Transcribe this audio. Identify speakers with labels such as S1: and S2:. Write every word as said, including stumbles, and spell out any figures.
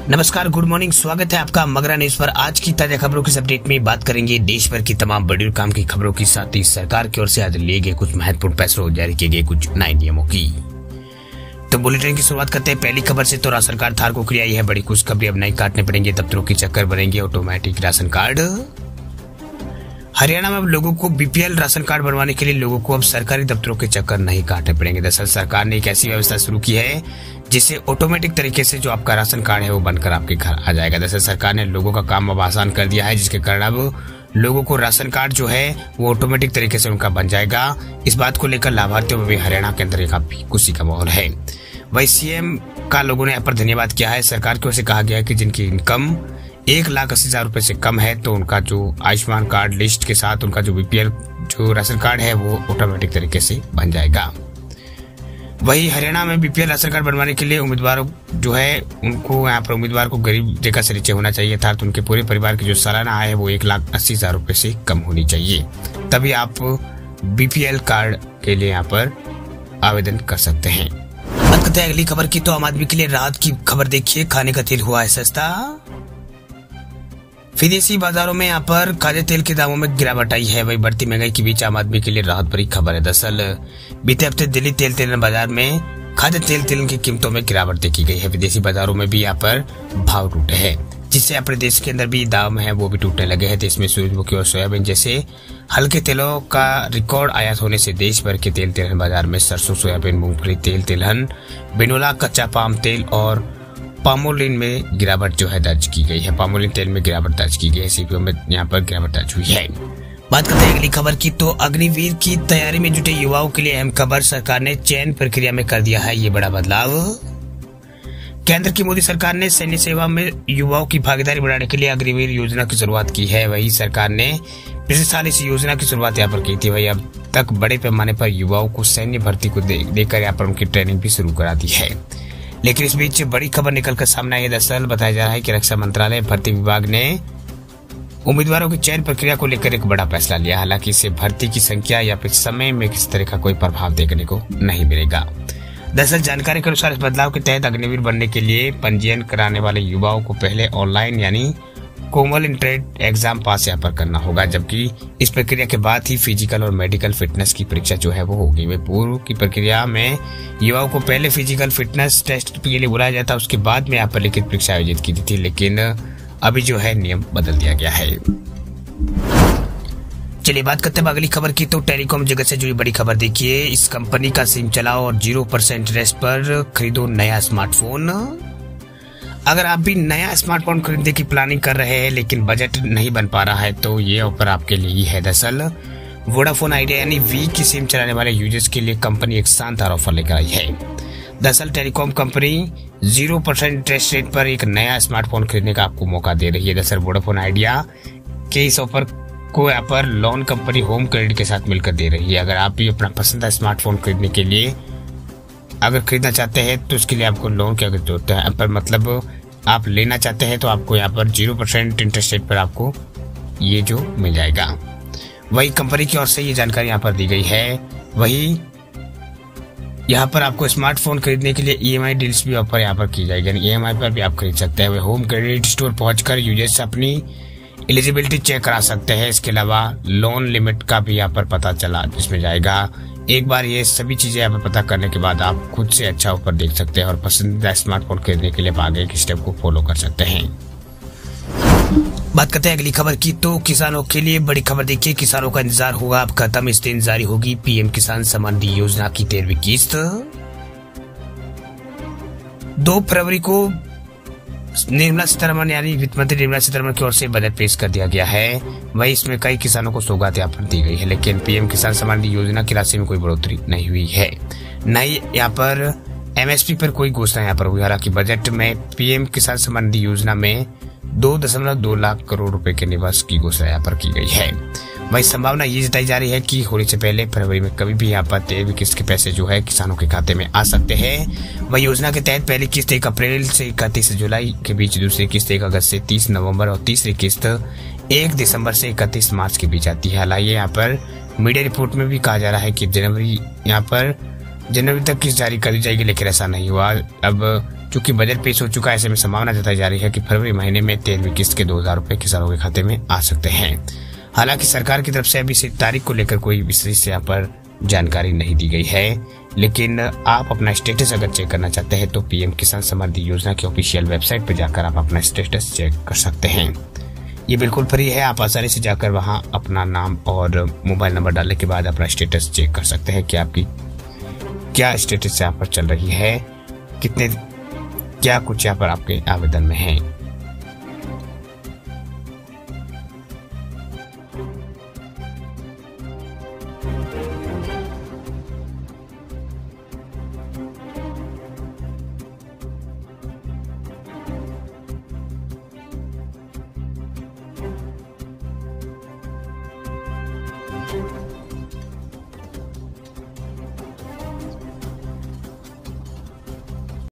S1: नमस्कार, good morning. स्वागत है आपका मगरा न्यूज पर। आज की ताजा खबरों की अपडेट में बात करेंगे देश भर की तमाम बड़ी और काम की खबरों की, साथ ही सरकार की ओर से आज लिए गए कुछ महत्वपूर्ण फैसलों और जारी किए गए कुछ नए नियमों की। तो बुलेटिन की शुरुआत करते हैं पहली खबर से। तो राशन कार्ड धारकों के लिए आई है बड़ी खुशखबरी। अब नहीं काटने पड़ेंगे दफ्तरों के चक्कर, बनेंगे ऑटोमेटिक राशन कार्ड। हरियाणा में अब लोगों को बीपीएल राशन कार्ड बनवाने के लिए लोगों को अब सरकारी दफ्तरों के चक्कर नहीं काटने पड़ेंगे। दरअसल सरकार ने एक ऐसी व्यवस्था शुरू की है जिससे ऑटोमेटिक तरीके से जो आपका राशन कार्ड है वो बनकर आपके घर आ जाएगा। दरअसल सरकार ने लोगों का काम अब आसान कर दिया है, जिसके कारण अब लोगों को राशन कार्ड जो है वो ऑटोमेटिक तरीके से उनका बन जाएगा। इस बात को लेकर लाभार्थियों में भी हरियाणा के अंदर काफी खुशी का माहौल है। वही सीएम का लोगों ने यहाँ पर धन्यवाद किया है। सरकार की ओर से कहा गया है कि जिनकी इनकम एक लाख अस्सी हजार रुपए से कम है तो उनका जो आयुष्मान कार्ड लिस्ट के साथ उनका जो बीपीएल जो राशन कार्ड है वो ऑटोमेटिक तरीके से बन जाएगा। वही हरियाणा में बीपीएल राशन कार्ड बनवाने के लिए उम्मीदवारों जो है उनको यहाँ पर उम्मीदवार को गरीब रेखा से नीचे होना चाहिए, अर्थात उनके पूरे परिवार की जो सालाना आय है वो एक लाख अस्सी हजार रुपए से कम होनी चाहिए, तभी आप बीपीएल कार्ड के लिए यहाँ पर आवेदन कर सकते हैं। बात करते हैं अगली खबर की। तो आम आदमी के लिए राहत की खबर देखिए, खाने का तेल हुआ है सस्ता। विदेशी बाजारों में यहाँ पर खाद्य तेल के दामों में गिरावट आई है। वही बढ़ती महंगाई के बीच आम आदमी के लिए राहत भरी खबर है। दरअसल बीते हफ्ते दिल्ली तेल तेलन बाजार में खाद्य तेल तेलन की कीमतों में गिरावट देखी गई है। विदेशी बाजारों में भी यहाँ पर भाव टूटे हैं, जिससे अपने देश के अंदर भी दाम है वो भी टूटने लगे हैं। देश में सूरजमुखी और सोयाबीन जैसे हल्के तेलों का रिकॉर्ड आयात होने से देश भर के तेल तेलन बाजार में सरसों, सोयाबीन, मूंगफली तेल, तिलहन, बिनोला, कच्चा पाम तेल और पामोलिन में गिरावट जो है दर्ज की गई है। पामोलिन तेल में गिरावट दर्ज की गई है। सीपीओ में यहाँ पर गिरावट दर्ज हुई है। बात करते हैं अगली खबर की। तो अग्निवीर की तैयारी में जुटे युवाओं के लिए अहम खबर। सरकार ने चयन प्रक्रिया में कर दिया है ये बड़ा बदलाव। केंद्र की मोदी सरकार ने सैन्य सेवा में युवाओं की भागीदारी बढ़ाने के लिए अग्निवीर योजना की शुरुआत की है। वही सरकार ने पिछले साल इस योजना की शुरुआत यहाँ पर की थी। वही अब तक बड़े पैमाने पर युवाओं को सैन्य भर्ती को देकर यहाँ पर उनकी ट्रेनिंग भी शुरू करा दी है। लेकिन इस बीच बड़ी खबर निकलकर सामने आई है। दरअसल बताया जा रहा है कि रक्षा मंत्रालय भर्ती विभाग ने उम्मीदवारों की चयन प्रक्रिया को लेकर एक बड़ा फैसला लिया। हालांकि इससे भर्ती की संख्या या फिर समय में किसी तरह का कोई प्रभाव देखने को नहीं मिलेगा। दरअसल जानकारी के अनुसार इस बदलाव के तहत अग्निवीर बनने के लिए पंजीयन कराने वाले युवाओं को पहले ऑनलाइन यानी कोमल इंट्रेड एग्जाम पास यहाँ पर करना होगा, जबकि इस प्रक्रिया के बाद ही फिजिकल और मेडिकल फिटनेस की परीक्षा जो है वो होगी। वे पूर्व की प्रक्रिया में युवाओं को पहले फिजिकल फिटनेस टेस्ट के लिए बुलाया जाता, उसके बाद में यहाँ पर लिखित परीक्षा आयोजित की थी। लेकिन अभी जो है नियम बदल दिया गया है। चलिए बात करते हैं अगली खबर की। तो टेलीकॉम जगत से जुड़ी बड़ी खबर देखिए। इस कंपनी का सिम चलाओ और जीरो परसेंट इंटरेस्ट पर खरीदो नया स्मार्टफोन। अगर आप भी नया स्मार्टफोन खरीदने की प्लानिंग कर रहे हैं लेकिन बजट नहीं बन पा रहा है तो ये ऑफर आपके लिए ही है। दरअसल वोडाफोन आइडिया यानी वी की सिम चलाने वाले यूजर्स के लिए कंपनी एक शानदार ऑफर लेकर आई है। दरअसल telecom company zero percent interest rate पर एक नया स्मार्टफोन खरीदने का आपको मौका दे रही है। दरअसल वोडाफोन आइडिया के इस ऑफर को यहाँ पर लोन कंपनी होम क्रेडिट के साथ मिलकर दे रही है। अगर आप भी अपना पसंदीदा स्मार्टफोन खरीदने के लिए अगर खरीदना चाहते हैं तो उसके लिए आपको लोन की जरूरत है, पर मतलब आप लेना चाहते हैं तो आपको यहाँ पर जीरो परसेंट इंटरेस्ट रेट पर आपको ये जो मिल जाएगा। वही कंपनी की ओर से ये जानकारी यहाँ पर दी गई है। वही यहाँ पर आपको स्मार्टफोन खरीदने के लिए ईएमआई डील्स भी ऑफर यहाँ पर की जाएगी, यानी ईएमआई पर भी आप खरीद सकते हैं। वही होम क्रेडिट स्टोर पहुंचकर यूजर्स अपनी एलिजिबिलिटी चेक करा सकते हैं। इसके अलावा लोन लिमिट का भी यहाँ पर पता चला जिसमें जाएगा। एक बार ये सभी चीजें यहाँ पर पता करने के बाद आप खुद से अच्छा ऑफर देख सकते हैं और पसंदीदा स्मार्टफोन खरीदने के लिए आगे के स्टेप को फॉलो कर सकते हैं। बात करते हैं अगली खबर की। तो किसानों के लिए बड़ी खबर देखिए। किसानों का इंतजार होगा अब खत्म। इस दिन जारी होगी पीएम किसान सम्मान निधि योजना की तेरहवीं किस्त। दो फरवरी को निर्मला सीतारमण यानी वित्त मंत्री निर्मला सीतारमण की ओर से बजट पेश कर दिया गया है। वही इसमें कई किसानों को सौगात यहाँ पर दी गई है, लेकिन पीएम किसान सम्मान निधि योजना की राशि में कोई बढ़ोतरी नहीं हुई है, न ही यहाँ पर एमएसपी पर कोई घोषणा यहाँ पर हुई। हालांकि बजट में पीएम किसान सम्मान निधि योजना में दो दशमलव दो लाख करोड़ रुपए के निवेश की घोषणा यहाँ पर की गई है। वही संभावना ये जताई जा रही है कि होली से पहले फरवरी में कभी भी यहाँ पर तेरहवीं किस्त के पैसे जो है किसानों के खाते में आ सकते हैं। वही योजना के तहत पहली किस्त एक अप्रैल से इकतीस जुलाई के बीच, दूसरी किस्त एक अगस्त से तीस नवंबर और तीसरी किस्त एक दिसंबर से इकतीस मार्च के बीच आती है। हालांकि यहाँ पर मीडिया रिपोर्ट में भी कहा जा रहा है कि जनवरी यहाँ पर जनवरी तक किस्त जारी कर दी जाएगी, लेकिन ऐसा नहीं हुआ। अब चूंकि बजट पेश हो चुका है, ऐसे में संभावना जताई जा रही है कि फरवरी महीने में तेरहवीं किस्त के दो हजार रुपए किसानों के खाते में आ सकते हैं। हालांकि सरकार की तरफ से अभी इस तारीख को लेकर कोई विशेष यहाँ पर जानकारी नहीं दी गई है, लेकिन आप अपना स्टेटस अगर चेक करना चाहते हैं तो पीएम किसान समृद्धि योजना की ऑफिशियल वेबसाइट पर जाकर आप अपना स्टेटस चेक कर सकते हैं। ये बिल्कुल फ्री है, आप आसानी से जाकर वहां अपना नाम और मोबाइल नंबर डालने के बाद अपना स्टेटस चेक कर सकते हैं कि आपकी क्या स्टेटस यहाँ पर चल रही है, कितने क्या कुछ यहाँ पर आपके आवेदन में है।